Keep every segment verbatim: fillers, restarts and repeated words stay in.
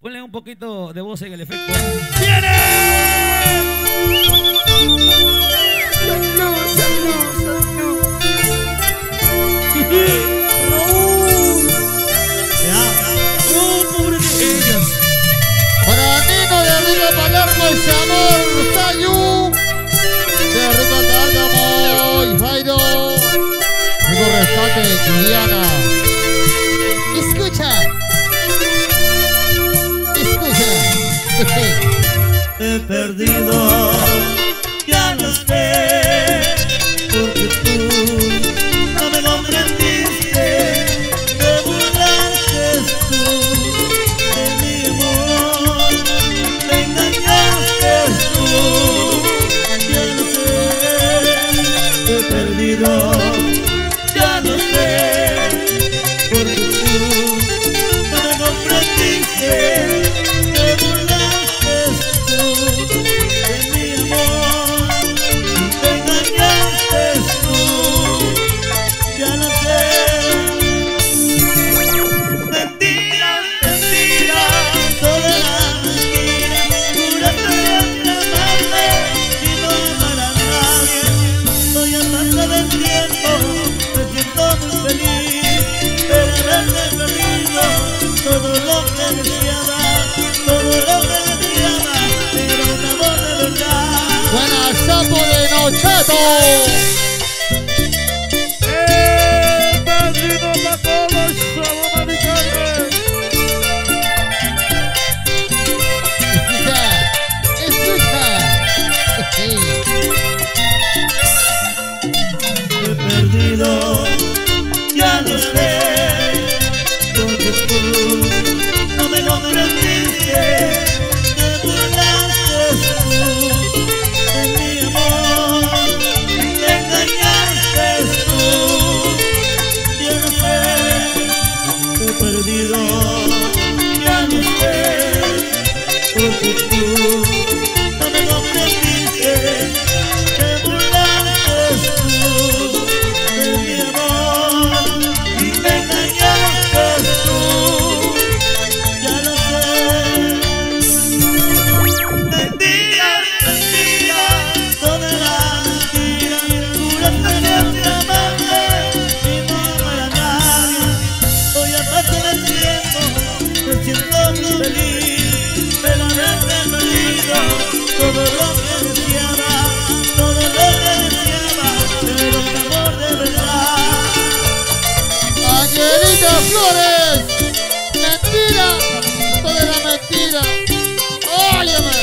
Ponle un poquito de voz en el efecto. ¡Viene! Salud, salud, salud. Raúl. Oh, pobre de ellas. Para Nino de Rico Palermo, ese amor, Sayu. De Rico Cárcamo y Jairo. Rico Rescate, Liliana. Escucha. Escucha. He perdido, ya lo sé, porque tú no me comprendiste, te burlaste tú de mi amor, te engañaste tú, ya lo sé, he perdido, ya lo sé, porque tú no me comprendiste. Todo lo que deseaba, todo lo que deseaba, era un amor de verdad. Buena sapo de Nocheto. ¡Eh! ¡Padrino pa' todos! ¡Somos maricanes! Escucha, escucha. He perdido, ya lo sé, porque tú no me comprendiste, te burlaste tú de mi amor, te engañaste tú, ya lo sé, he perdido, ya lo sé, porque tú no me comprendiste, te burlaste tú de mi amor y me engañaste tú, ya lo sé. Mentira, mentira, toda la mentira, juraste siempre amarte y no amar a nadie. Hoy aparte del tiempo me siento muy feliz, pero haberte perdido todo lo que deseaba, todo lo que deseaba, pero un amor de verdad. Angelita Flores. Mentira. Toda la mentira. Óyeme.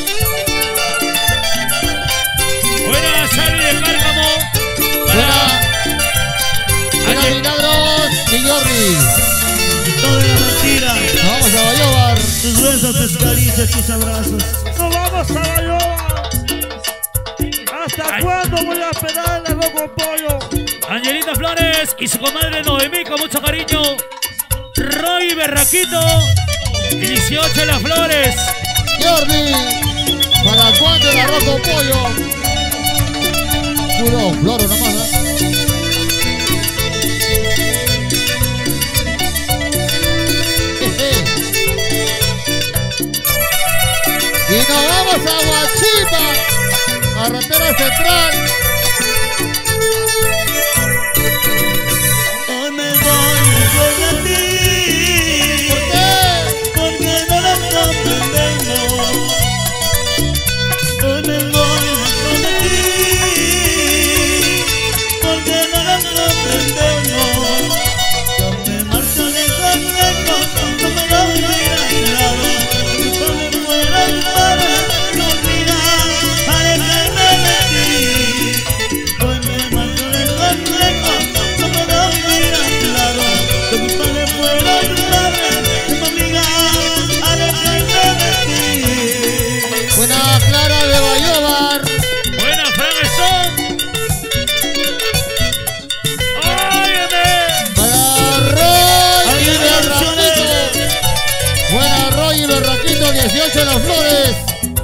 Buena, Charlie de Cárcamo. Buena. Para Buena Ángel. Milagros y Jordi. Toda la mentira, Vamos a Bayobar. tus besos, tus caricias, tus abrazos. ¡No vamos a Bayoba! ¿Hasta Ay. cuándo voy a esperar el arroz con pollo? Angelita Flores y su comadre Noemí con mucho cariño. Roy Berraquito y dieciocho Las Flores. Jordi. ¿Para cuándo el arroz con pollo? Puro floro nomás, ¿eh? Jeje. Y nos vamos a Huachipa, carretera central. Hoy me voy con a ti, ¿Por qué? porque no las comprendemos. Hoy me voy con a ti, porque no las comprendemos. Yo me marcho lejos, lejos, no me doy a tu lado. Yo me muero para no olvidar, alejarme de ti. Hoy me marcho lejos, lejos, no me doy a tu lado. Yo mi padre fuera tu padre, tu amiga, alejarme de ti. Buena Clara de Bayobar. Buena, Fran Stone. Óyeme. Para Roy y Ay, Berraquito. Buena Roy y Berraquito, dieciocho Las Flores.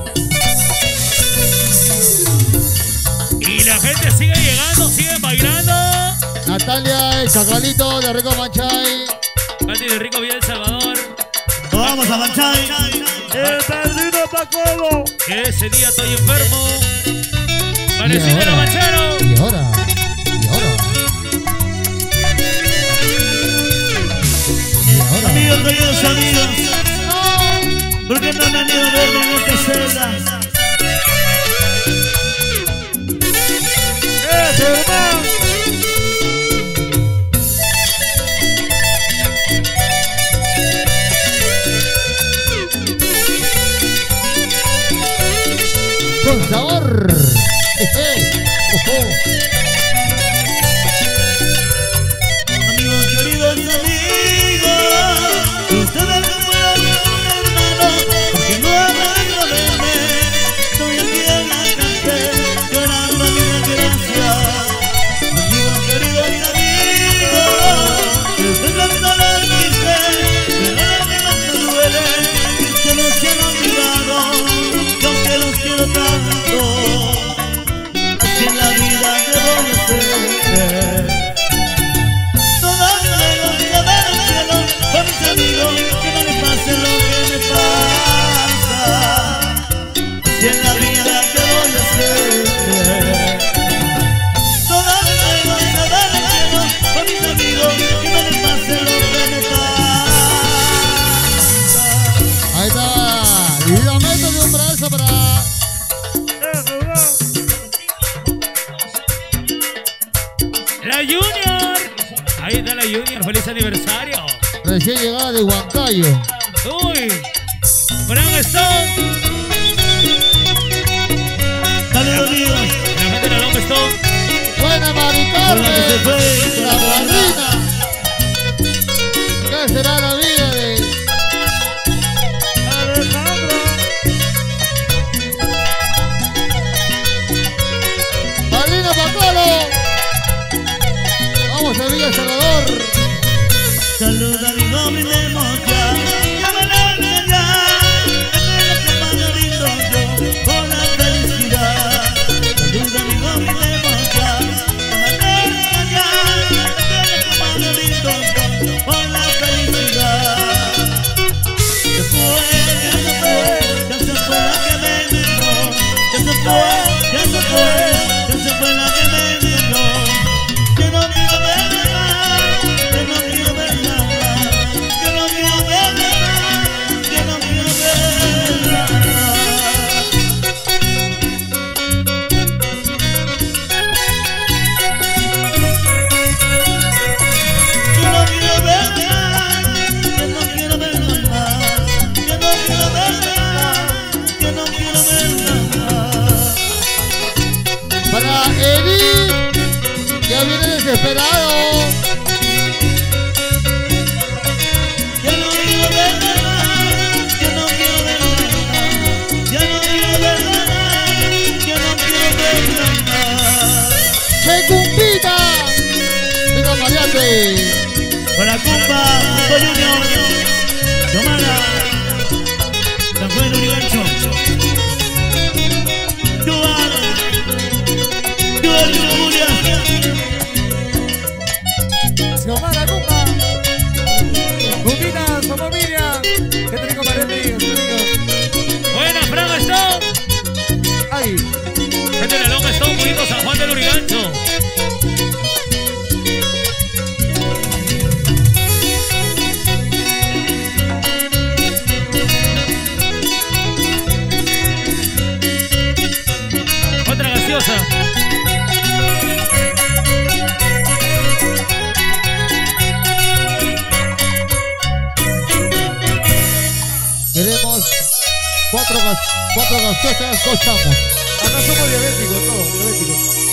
Y la gente sigue llegando, sigue bailando. Natalia, el Chacalito de Rico Manchay. Katy de Rico Villa El Salvador. vamos a Banchay. El padrino Pacolo. Ese día estoy enfermo. Parecida Y la ahora, Manchero. y ahora, y ahora. Y ahora. Amigos, queridos amigos, ¿por qué no han venido a verme en esta celda? ¡Ese hermano! Con sabor. Jeje. Ojo. Amigos, queridos amigos, ustedes me fueron un hermano, porque no han de verme. Estoy aquí en la cárcel, llorando mi desgracia. Amigos, queridos amigos, ustedes no lo dicen, pero lo que más me duele es que no se han olvidado, que aunque los quiero tanto, así en la vida que voy a hacer. Por mis amigos, que no les pase lo que me pasa. Si en la vida que voy a hacer, todavía no hay nada de cielo. Por mis amigos, que no les pase lo que me pasa. Ahí está. La meto de un brazo para. ¡Ese hermano! La Junior. Ahí está la Junior. Feliz aniversario. Recién llegada de Huancayo. Uy. Fran Stone. Saludos amigos, La gente de la Long Stone. Buena Mari con la que se Carmen. fue La madrina. ¿Qué será la vida de ¡Alejandro! Padrino Pacolo? Vamos a Villa Salvador. Salud amigo, brindemos ya. Ya me largo ya. Espera que vaya lindo yo con la felicidad. Salud amigo, brindemos ya. Ya me largo ya. Espera que vaya lindo yo con la felicidad. Ya fue, ya se fue, ya se fue la que me dejó. Ya se fue, ya se fue, ya se fue la que me dejó. Que no quiero verla más, que no quiero verla más, que no quiero verla más, que no quiero verla más. Que no quiero verla más, que no quiero verla más, que no quiero verla más, que no quiero verla más. Para Edith. Ya viene desesperado. Ya no quiero verla más, ya no quiero verla más, ya no quiero verla más, ya no quiero verla más. ¡Se cumpita! ¡Mira Mariate! Para Cumpa, Cumpa Junior, Tomara, San Juan Urigancho, Yuar, Yuar Julia, ¡Xiomara Cumpa! ¡Cumpita, somos Miriam! ¡Qué rico parece, amigo! Buena Fran Stone. ¡Ay! Gente de la Long Stone. Bonito San Juan del Urigancho. Otra gaseosa. Queremos cuatro, gas- cuatro gaseosas, dos chamos. Acá somos diabéticos, todos, diabéticos.